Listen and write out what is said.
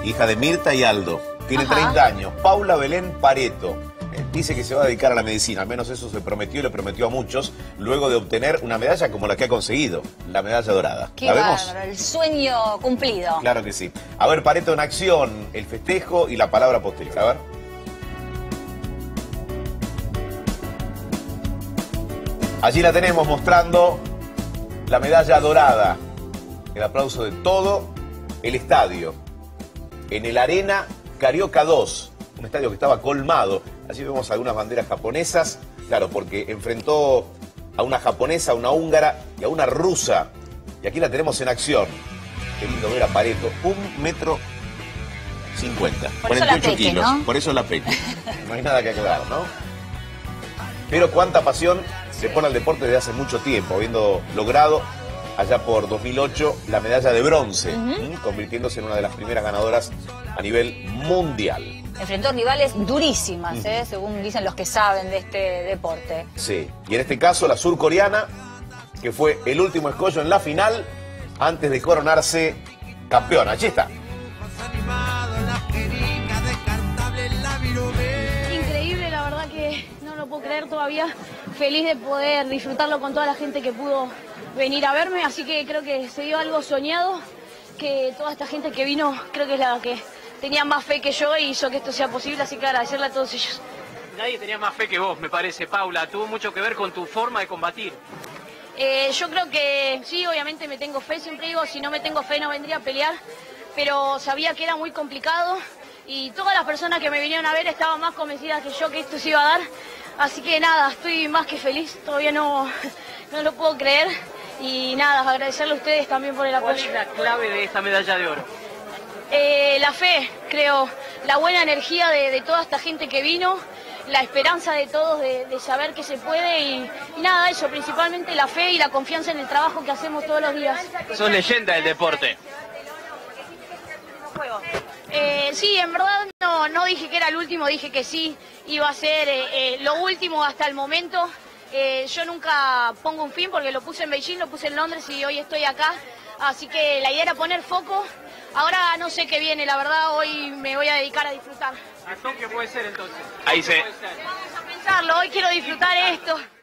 hija de Mirta y Aldo. Tiene Ajá. 30 años. Paula Belén Pareto. Dice que se va a dedicar a la medicina, al menos eso se prometió y le prometió a muchos, luego de obtener una medalla como la que ha conseguido, la medalla dorada. Qué ¿La vemos? bárbaro, el sueño cumplido. Claro que sí. A ver, Pareto en acción, el festejo y la palabra posterior. A ver. Allí la tenemos mostrando la medalla dorada. El aplauso de todo el estadio. En el Arena Carioca 2, un estadio que estaba colmado. Allí vemos algunas banderas japonesas, claro, porque enfrentó a una japonesa, a una húngara y a una rusa. Y aquí la tenemos en acción. Qué lindo ver a Pareto, 1,50 m. Por eso la 48 peque, kilos. ¿no? Por eso la peque. No hay nada que aclarar, ¿no? Pero cuánta pasión se pone al deporte desde hace mucho tiempo, habiendo logrado allá por 2008 la medalla de bronce, convirtiéndose en una de las primeras ganadoras a nivel mundial. Enfrentó rivales durísimas, según dicen los que saben de este deporte. Sí, y en este caso la surcoreana, que fue el último escollo en la final antes de coronarse campeona. Allí está. Increíble, la verdad que no lo puedo creer todavía. Feliz de poder disfrutarlo con toda la gente que pudo venir a verme, así que creo que se dio algo soñado, que toda esta gente que vino creo que es la que tenía más fe que yo y hizo que esto sea posible, así que agradecerle a todos ellos. Nadie tenía más fe que vos, me parece, Paula. Tuvo mucho que ver con tu forma de combatir. Yo creo que sí, obviamente me tengo fe, siempre digo, si no me tengo fe no vendría a pelear, pero sabía que era muy complicado y todas las personas que me vinieron a ver estaban más convencidas que yo que esto se iba a dar, así que nada, estoy más que feliz, todavía no lo puedo creer y nada, agradecerle a ustedes también por el ¿Cuál apoyo. es la clave de esta medalla de oro? La fe, creo, la buena energía de toda esta gente que vino, la esperanza de todos de saber que se puede y nada, eso, principalmente la fe y la confianza en el trabajo que hacemos todos los días. Sos leyenda del deporte. Sí, en verdad no dije que era el último, dije que sí, iba a ser lo último hasta el momento. Yo nunca pongo un fin porque lo puse en Beijing, lo puse en Londres y hoy estoy acá, así que la idea era poner foco. Ahora no sé qué viene, la verdad, hoy me voy a dedicar a disfrutar. ¿A Tokio puede ser entonces? Ahí se... Vamos a pensarlo, hoy quiero disfrutar esto.